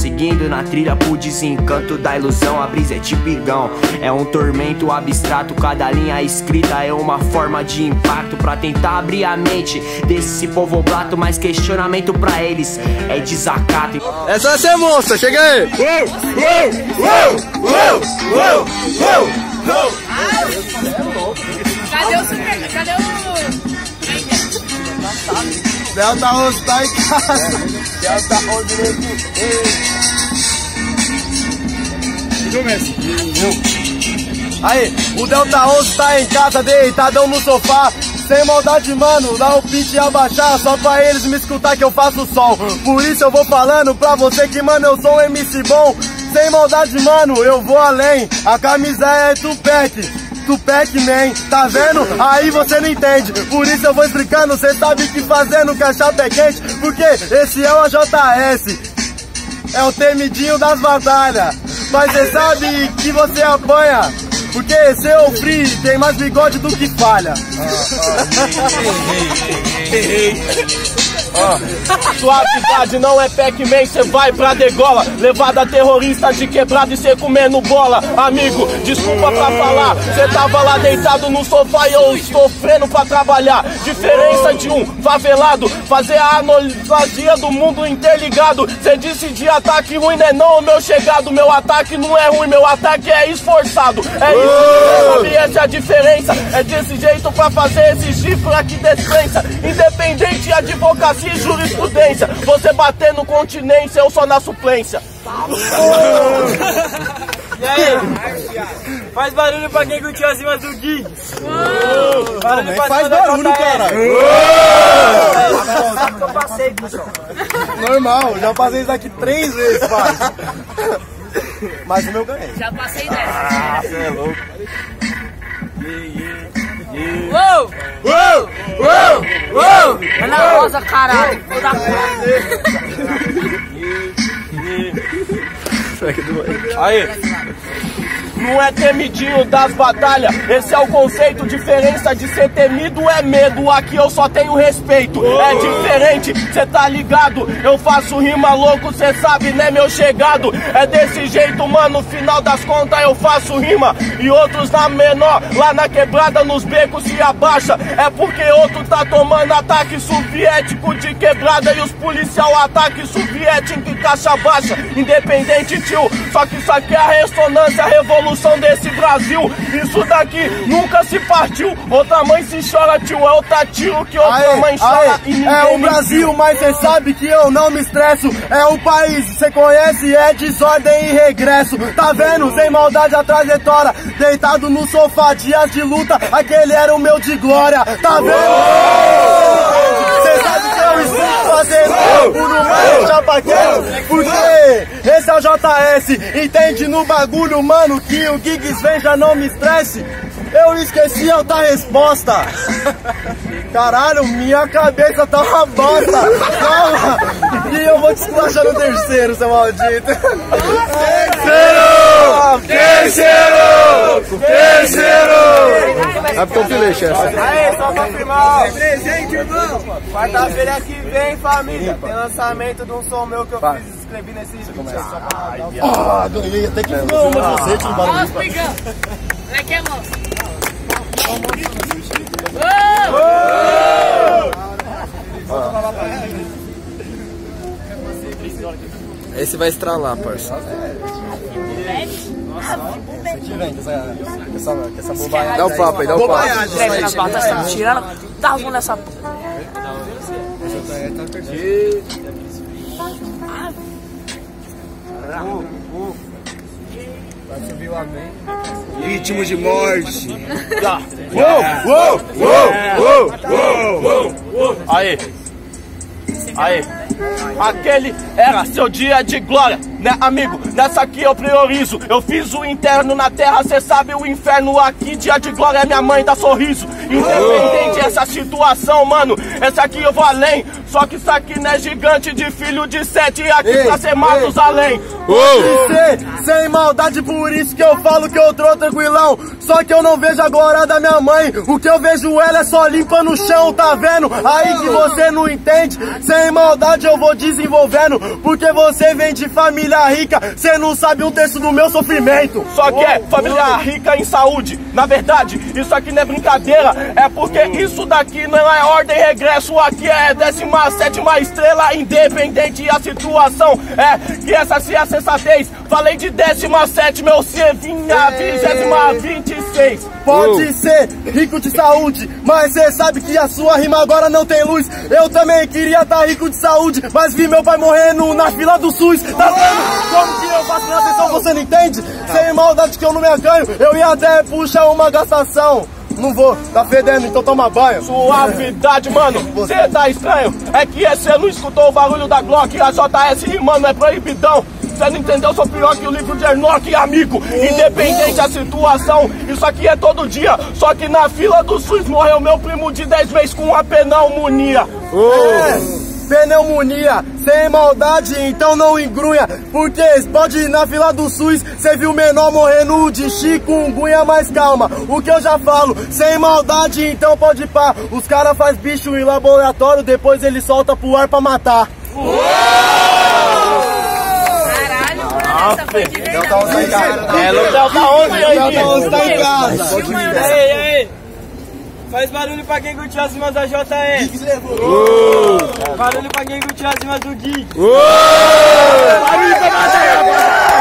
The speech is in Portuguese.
Seguindo na trilha pro desencanto da ilusão. A brisa é tipigão, é um tormento abstrato. Cada linha escrita é uma forma de impacto pra tentar abrir a mente desse povo blato. Mas questionamento pra eles é desacato. É só ser monstro, chega aí! Cadê o super? Cadê o... Delta Rose tá em casa! Delta Rose aí, o Delta Rose tá em casa, deitadão no sofá. Sem maldade, mano, dá um pitch e abaixar só pra eles me escutar que eu faço som. Por isso eu vou falando pra você que, mano, eu sou um MC bom. Sem maldade, mano, eu vou além. A camisa é Tupac Man, tá vendo? Aí você não entende. Por isso eu vou explicando, cê sabe que fazendo que a chapa é quente. Porque esse é o AJS, é o temidinho das batalhas. Mas cê sabe que você apanha, porque seu free tem mais bigode do que falha. Suavidade não é Pac-Man, cê vai pra degola. Levada terrorista de quebrado e cê comendo bola. Amigo, desculpa pra falar, cê tava lá deitado no sofá e eu sofrendo pra trabalhar. Diferença de um favelado, fazer a analogia do mundo interligado. Cê disse de ataque ruim, né não, meu chegado. Meu ataque não é ruim, meu ataque é esforçado. É isso, sabe, essa é a diferença. É desse jeito pra fazer esse chifre aqui descrença. Independente de advocacia e jurisprudência, você batendo continência, eu só na suplência. E aí? Faz barulho pra quem curtiu as rimas do Gui. Faz barulho, cara. Sabe que eu passei, pessoal. Normal, já passei isso aqui 3 vezes, pai. Mas o meu ganhei. Já passei dessa. Ah, você é louco. Uou! Uou! Uou! Uou! É na rosa, caralho. Vou dar Aí, não é temidinho das batalhas, esse é o conceito. Diferença de ser temido é medo, aqui eu só tenho respeito. É diferente, cê tá ligado, eu faço rima louco, cê sabe, né, meu chegado. É desse jeito, mano, no final das contas eu faço rima. E outros na menor, lá na quebrada, nos becos se abaixa. É porque outro tá tomando ataque soviético de quebrada e os policial ataque soviético em caixa baixa. Independente, tio, só que isso aqui é a ressonância, a revolução desse Brasil. Isso daqui nunca se partiu. Outra mãe se chora, tio, é outra tio que outra mãe chora e ninguém é o Brasil, mas cê sabe que eu não me estresso. É o país, cê conhece, é desordem e regresso. Tá vendo, sem maldade a trajetória. Deitado no sofá, dias de luta, aquele era o meu de glória. Tá vendo? Cê sabe que eu estou fazendo por um chapa quente. Porque esse é o JS, entende no bagulho, mano, que o Giggs vem, já não me estresse. Eu esqueci a outra resposta. Caralho, minha cabeça tá uma bosta. Calma, e eu vou te esculachar no terceiro, seu maldito. Terceiro! É porque eu filei, chefe. Aí, só pra firmar, ó. Presente, irmão. Quarta-feira que vem, família. Tem lançamento de um som meu que eu fiz, escrevi nesse vídeo. Ah, ganhei, até que não, mas você tinha Ó, barulho. os pigão. Moleque é monstro. Esse vai estralar, parça. Essa bobagem. Dá o papo aí, dá o papo. Treve nas batalhas, tá me tirando. Dá um nessa porra. Ritmo de morte. Aí. Aquele era seu dia de glória, né, amigo? Nessa aqui eu priorizo. Eu fiz o interno na terra, cê sabe o inferno aqui. Dia de glória é minha mãe dá sorriso. Independente dessa situação, mano, essa aqui eu vou além. Só que isso aqui não é gigante de filho de 7 aqui pra ser Matusalém. Pode ser, sem maldade, por isso que eu falo que eu tô tranquilão. Só que eu não vejo agora da minha mãe, o que eu vejo ela é só limpa no chão, tá vendo? Aí que você não entende, sem maldade eu vou desenvolvendo, porque você vem de família rica, você não sabe um terço do meu sofrimento. Só que é família rica em saúde. Na verdade, isso aqui não é brincadeira, é porque isso daqui não é ordem e regresso, aqui é 17ª estrela, independente a situação. É que essa sim é a sensatez. Falei de 17ª, eu sei, vinha 26. Pode ser rico de saúde, mas cê sabe que a sua rima agora não tem luz. Eu também queria estar rico de saúde, mas vi meu pai morrendo na fila do SUS. Tá vendo como que eu faço na atenção, você não entende? Sem maldade que eu não me acanho, eu ia até puxar uma gastação. Não vou, tá fedendo, então toma banho. Suavidade, mano, cê tá estranho. É que cê não escutou o barulho da Glock, a JS rimando é proibidão. Cê não entendeu, sou pior que o livro de Enoch, amigo. Independente da situação, isso aqui é todo dia. Só que na fila do SUS morreu meu primo de 10 meses com uma pneumonia. Pneumonia, sem maldade, então não engrunha. Porque pode ir na fila do SUS, cê viu o menor morrendo de chikungunya, mas calma, o que eu já falo, sem maldade, então pode pá. Os caras faz bicho em laboratório, depois ele solta pro ar pra matar. Essa foi de verdade. Léo tá onde aí? Tá em casa. Ei, faz barulho pra quem curtiu as rimas da JS. Barulho pra quem curtiu as rimas do Gui. Barulho pra